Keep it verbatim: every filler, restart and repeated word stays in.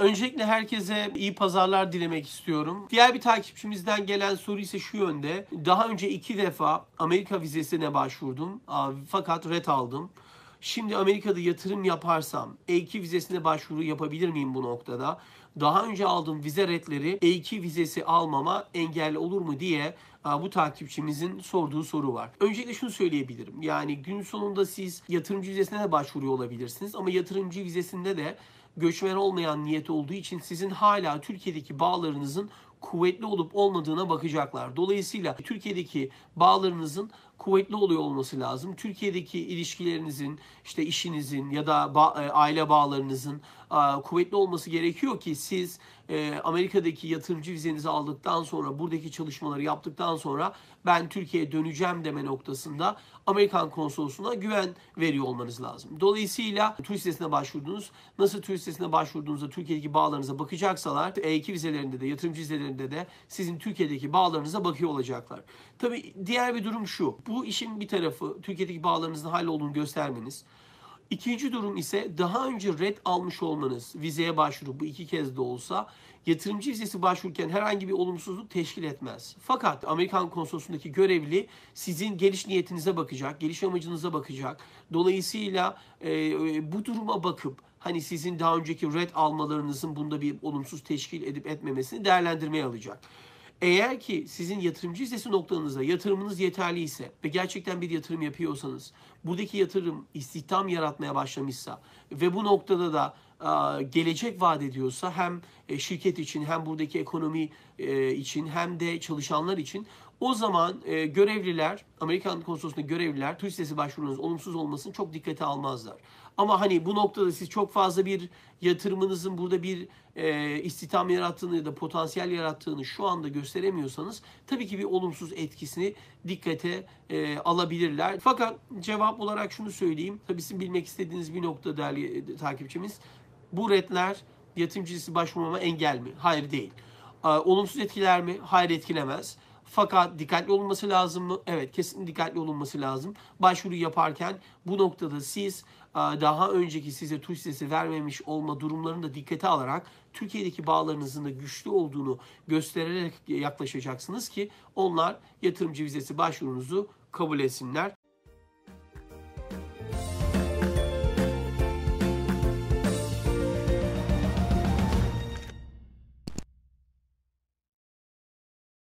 Öncelikle herkese iyi pazarlar dilemek istiyorum. Diğer bir takipçimizden gelen soru ise şu yönde. Daha önce iki defa Amerika vizesine başvurdum fakat ret aldım. Şimdi Amerika'da yatırım yaparsam E iki vizesine başvuru yapabilir miyim bu noktada? Daha önce aldığım vize retleri E iki vizesi almama engel olur mu diye bu takipçimizin sorduğu soru var. Öncelikle şunu söyleyebilirim. Yani gün sonunda siz yatırımcı vizesine de başvuruyor olabilirsiniz ama yatırımcı vizesinde de göçmen olmayan niyeti olduğu için sizin hala Türkiye'deki bağlarınızın kuvvetli olup olmadığına bakacaklar. Dolayısıyla Türkiye'deki bağlarınızın kuvvetli oluyor olması lazım. Türkiye'deki ilişkilerinizin, işte işinizin ya da ba aile bağlarınızın kuvvetli olması gerekiyor ki siz Amerika'daki yatırımcı vizenizi aldıktan sonra, buradaki çalışmaları yaptıktan sonra ben Türkiye'ye döneceğim deme noktasında Amerikan konsolosluğuna güven veriyor olmanız lazım. Dolayısıyla turist vizesine başvurdunuz. Nasıl turist vizesine başvurduğunuzda Türkiye'deki bağlarınıza bakacaksalar E iki vizelerinde de, yatırımcı vizelerinde de sizin Türkiye'deki bağlarınıza bakıyor olacaklar. Tabii diğer bir durum şu. Bu işin bir tarafı Türkiye'deki bağlarınızın hallolduğunu göstermeniz. İkinci durum ise daha önce ret almış olmanız, vizeye başvuru bu iki kez de olsa yatırımcı vizesi başvururken herhangi bir olumsuzluk teşkil etmez. Fakat Amerikan konsolosluğundaki görevli sizin geliş niyetinize bakacak, geliş amacınıza bakacak. Dolayısıyla e, bu duruma bakıp hani sizin daha önceki ret almalarınızın bunda bir olumsuz teşkil edip etmemesini değerlendirmeye alacak. Eğer ki sizin yatırımcı vizesi noktanızda yatırımınız yeterli ise ve gerçekten bir yatırım yapıyorsanız, buradaki yatırım istihdam yaratmaya başlamışsa ve bu noktada da e, gelecek vaat ediyorsa hem şirket için hem buradaki ekonomi e, için hem de çalışanlar için o zaman e, görevliler, Amerikan konsolosluğunda görevliler turist vizesi başvurunuz olumsuz olmasını çok dikkate almazlar. Ama hani bu noktada siz çok fazla bir yatırımınızın burada bir e, istihdam yarattığını ya da potansiyel yarattığını şu anda gösteremiyorsanız tabii ki bir olumsuz etkisini dikkate e, alabilirler. Fakat cevap olarak şunu söyleyeyim. Tabii sizin bilmek istediğiniz bir nokta değerli e, takipçimiz. Bu retler yatırımcı vizesi başvurmama engel mi? Hayır değil. E, olumsuz etkiler mi? Hayır etkilemez. Fakat dikkatli olunması lazım mı? Evet, kesinlikle dikkatli olunması lazım. Başvuru yaparken bu noktada siz daha önceki size turist vizesi vermemiş olma durumlarını da dikkate alarak Türkiye'deki bağlarınızın da güçlü olduğunu göstererek yaklaşacaksınız ki onlar yatırımcı vizesi başvurunuzu kabul etsinler.